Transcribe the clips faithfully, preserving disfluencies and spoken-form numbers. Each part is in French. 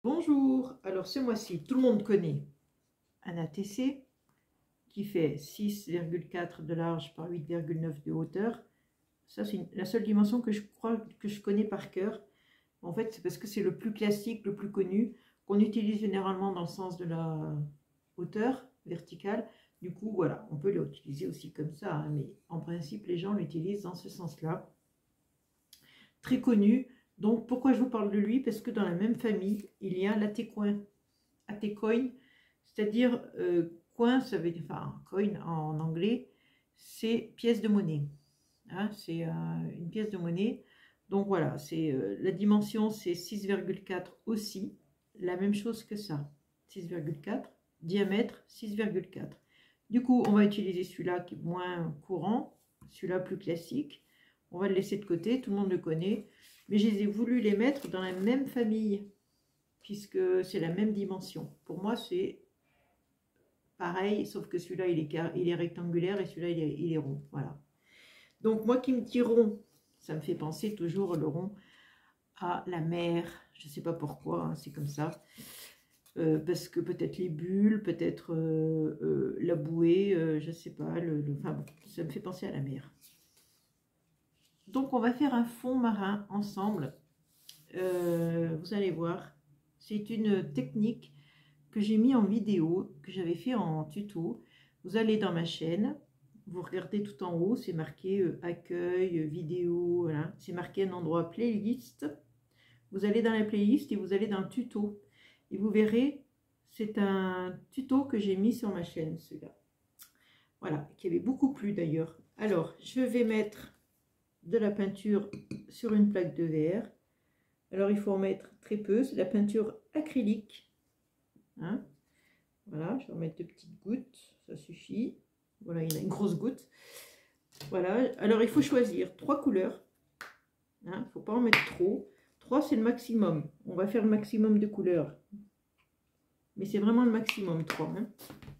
Bonjour, alors ce mois-ci, tout le monde connaît un A T C qui fait six virgule quatre de large par huit virgule neuf de hauteur. Ça, c'est la seule dimension que je crois que je connais par cœur. En fait, c'est parce que c'est le plus classique, le plus connu, qu'on utilise généralement dans le sens de la hauteur verticale. Du coup, voilà, on peut l'utiliser aussi comme ça, hein, mais en principe, les gens l'utilisent dans ce sens-là. Très connu. Donc, pourquoi je vous parle de lui? Parce que dans la même famille, il y a l'Atecoin. Atecoin, c'est-à-dire euh, coin, ça veut dire, enfin, coin en anglais, c'est pièce de monnaie. Hein, c'est euh, une pièce de monnaie. Donc voilà, c'est euh, la dimension, c'est six virgule quatre aussi, la même chose que ça, six virgule quatre, diamètre six virgule quatre. Du coup, on va utiliser celui-là qui est moins courant, celui-là plus classique. On va le laisser de côté, tout le monde le connaît. Mais je les ai voulu les mettre dans la même famille, puisque c'est la même dimension. Pour moi, c'est pareil, sauf que celui-là, il est, il est rectangulaire et celui-là, il est, il est rond. Voilà. Donc, moi qui me dis rond, ça me fait penser toujours le rond à la mer. Je ne sais pas pourquoi, hein, c'est comme ça. Euh, parce que peut-être les bulles, peut-être euh, euh, la bouée, euh, je ne sais pas. Le, le, enfin bon, ça me fait penser à la mer. Donc, on va faire un fond marin ensemble. Euh, vous allez voir, c'est une technique que j'ai mis en vidéo, que j'avais fait en tuto. Vous allez dans ma chaîne, vous regardez tout en haut, c'est marqué euh, accueil, vidéo, voilà. C'est marqué un endroit playlist. Vous allez dans la playlist et vous allez dans le tuto. Et vous verrez, c'est un tuto que j'ai mis sur ma chaîne, celui-là. Voilà, qui avait beaucoup plu d'ailleurs. Alors, je vais mettre de la peinture sur une plaque de verre. Alors, il faut en mettre très peu. C'est de la peinture acrylique. Hein, voilà, je vais en mettre deux petites gouttes. Ça suffit. Voilà, il y a une grosse goutte. Voilà. Alors, il faut choisir trois couleurs. Il hein, ne faut pas en mettre trop. Trois, c'est le maximum. On va faire le maximum de couleurs. Mais c'est vraiment le maximum, trois. Hein.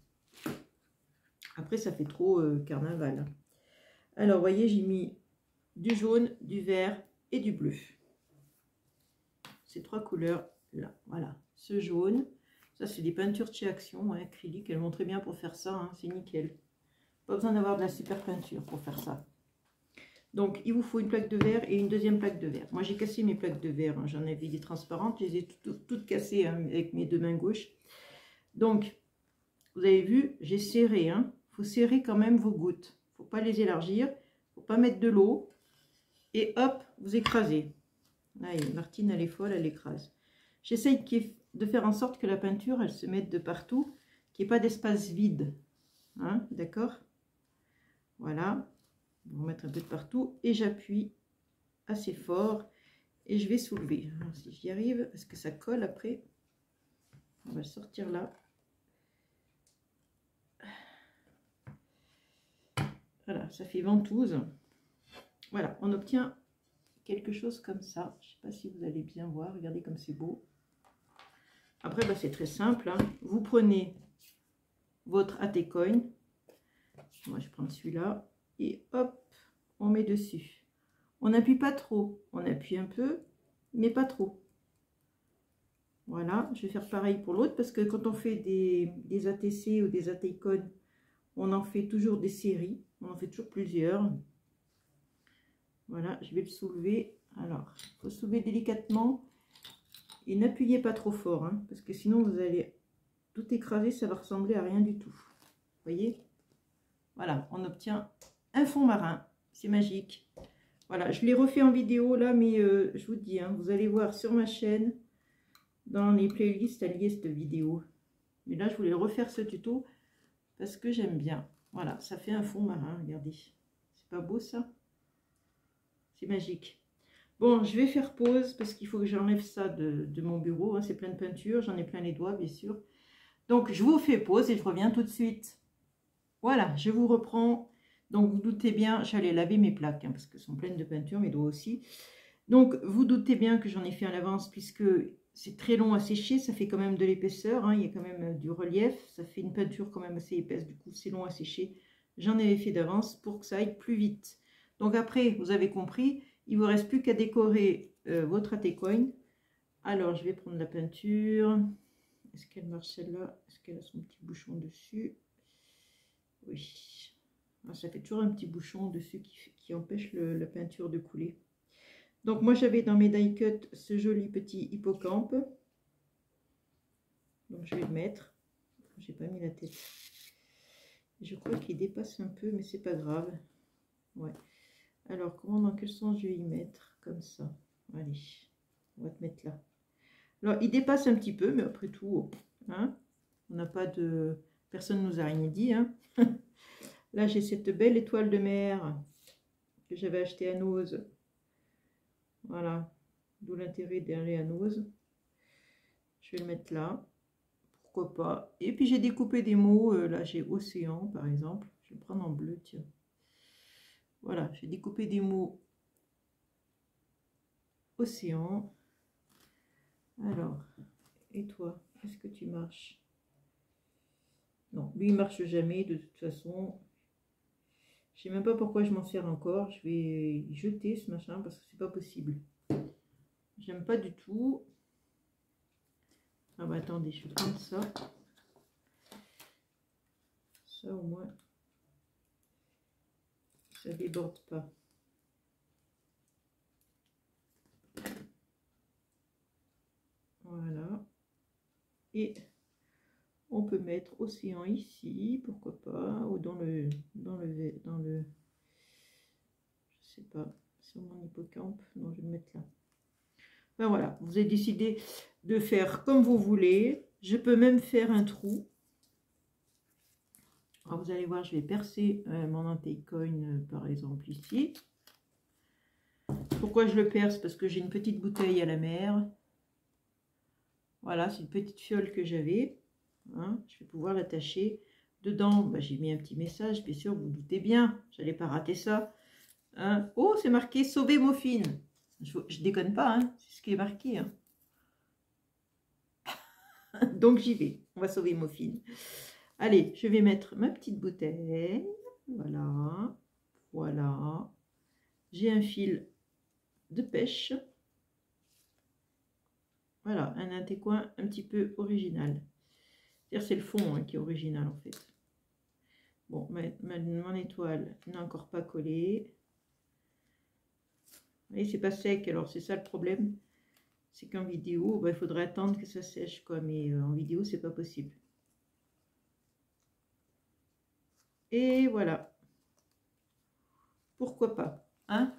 Après, ça fait trop euh, carnaval. Alors, vous voyez, j'ai mis du jaune, du vert et du bleu. Ces trois couleurs là, voilà, ce jaune, ça c'est des peintures de chez Action, hein, acrylique, elles vont très bien pour faire ça, hein, c'est nickel. Pas besoin d'avoir de la super peinture pour faire ça. Donc il vous faut une plaque de verre et une deuxième plaque de verre. Moi j'ai cassé mes plaques de verre, hein, j'en avais des transparentes, je les ai toutes, toutes, toutes cassées hein, avec mes deux mains gauches. Donc vous avez vu, j'ai serré, il hein, faut serrer quand même vos gouttes, faut pas les élargir, faut pas mettre de l'eau et hop, vous écrasez. Là, Martine, elle est folle, elle écrase. J'essaye de faire en sorte que la peinture, elle se mette de partout, qu'il n'y ait pas d'espace vide. Hein, d'accord? Voilà. On va mettre un peu de partout. Et j'appuie assez fort. Et je vais soulever. Alors, si j'y arrive, parce que ça colle après. On va le sortir là. Voilà, ça fait ventouse. Voilà, on obtient quelque chose comme ça. Je ne sais pas si vous allez bien voir. Regardez comme c'est beau. Après, bah, c'est très simple. Hein. Vous prenez votre Atecoin. Moi, je prends celui-là. Et hop, on met dessus. On n'appuie pas trop. On appuie un peu, mais pas trop. Voilà. Je vais faire pareil pour l'autre. Parce que quand on fait des, des A T C ou des Atecoin, on en fait toujours des séries. On en fait toujours plusieurs. Voilà, je vais le soulever. Alors, il faut soulever délicatement et n'appuyez pas trop fort, hein, parce que sinon vous allez tout écraser, ça va ressembler à rien du tout. Vous voyez? Voilà, on obtient un fond marin. C'est magique. Voilà, je l'ai refait en vidéo là, mais euh, je vous dis, hein, vous allez voir sur ma chaîne, dans les playlists, alliées cette vidéo. Mais là, je voulais refaire ce tuto parce que j'aime bien. Voilà, ça fait un fond marin, regardez. C'est pas beau ça? C'est magique. Bon, je vais faire pause parce qu'il faut que j'enlève ça de, de mon bureau. Hein. C'est plein de peinture, j'en ai plein les doigts, bien sûr. Donc, je vous fais pause et je reviens tout de suite. Voilà, je vous reprends. Donc, vous doutez bien, j'allais laver mes plaques hein, parce qu'elles sont pleines de peinture, mes doigts aussi. Donc, vous doutez bien que j'en ai fait à l'avance puisque c'est très long à sécher. Ça fait quand même de l'épaisseur. Hein. Il y a quand même du relief. Ça fait une peinture quand même assez épaisse. Du coup, c'est long à sécher. J'en avais fait d'avance pour que ça aille plus vite. Donc, après, vous avez compris. Il ne vous reste plus qu'à décorer euh, votre Atecoin Alors, je vais prendre la peinture. Est-ce qu'elle marche celle-là? Est-ce qu'elle a son petit bouchon dessus? Oui. Ah, ça fait toujours un petit bouchon dessus qui, qui empêche le, la peinture de couler. Donc, moi, j'avais dans mes die cut ce joli petit hippocampe. Donc, je vais le mettre. J'ai pas mis la tête. Je crois qu'il dépasse un peu, mais c'est pas grave. Ouais. Alors, comment, dans quel sens je vais y mettre? Comme ça. Allez, on va te mettre là. Alors, il dépasse un petit peu, mais après tout, hein, on n'a pas de... Personne ne nous a rien dit. Hein. Là, j'ai cette belle étoile de mer que j'avais achetée à Nose. Voilà, d'où l'intérêt d'aller à Nose. Je vais le mettre là. Pourquoi pas. Et puis, j'ai découpé des mots. Euh, là, j'ai océan, par exemple. Je vais le prendre en bleu, tiens. Voilà, j'ai découpé des mots océan. Alors, et toi, est-ce que tu marches? Non, lui il marche jamais de toute façon. Je sais même pas pourquoi je m'en sers encore. Je vais jeter ce machin parce que c'est pas possible. J'aime pas du tout. Ah bah attendez, je vais prendre ça. Ça au moins, ça déborde pas. Voilà. Et on peut mettre océan ici, pourquoi pas, ou dans le, dans le, dans le, je sais pas, sur mon hippocampe. Non, je vais le mettre là. Ben voilà, vous avez décidé de faire comme vous voulez. Je peux même faire un trou. Alors vous allez voir, je vais percer euh, mon anti-coin euh, par exemple ici. Pourquoi je le perce? Parce que j'ai une petite bouteille à la mer. Voilà, c'est une petite fiole que j'avais. Hein, je vais pouvoir l'attacher. Dedans, bah, j'ai mis un petit message, bien sûr, vous, vous doutez bien. J'allais pas rater ça. Hein. Oh, c'est marqué « Sauver Moffine ». Je, je déconne pas, hein, c'est ce qui est marqué. Hein. Donc j'y vais, on va sauver Moffine. Allez, je vais mettre ma petite bouteille. Voilà, voilà. J'ai un fil de pêche. Voilà, un antécoin un petit peu original. C'est-à-dire c'est le fond hein, qui est original en fait. Bon, ma, ma, mon étoile n'a encore pas collé. Vous voyez, c'est pas sec, alors c'est ça le problème. C'est qu'en vidéo, bah, il faudrait attendre que ça sèche, quoi. Mais euh, en vidéo, c'est pas possible. Et voilà. Pourquoi pas, hein?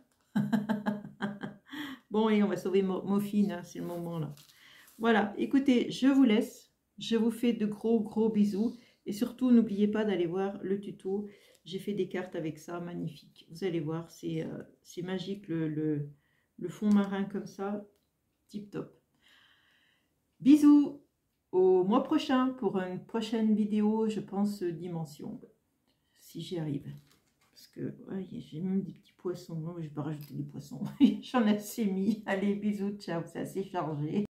Bon, et on va sauver Moffine, hein, c'est le moment là. Voilà, écoutez, je vous laisse. Je vous fais de gros, gros bisous. Et surtout, n'oubliez pas d'aller voir le tuto. J'ai fait des cartes avec ça, magnifique. Vous allez voir, c'est euh, magique, le, le, le fond marin comme ça, tip top. Bisous, au mois prochain pour une prochaine vidéo, je pense dimension, si j'y arrive. Parce que ouais, j'ai même des petits poissons. Non, je vais pas rajouter des poissons. J'en ai assez mis. Allez, bisous, ciao, c'est assez chargé.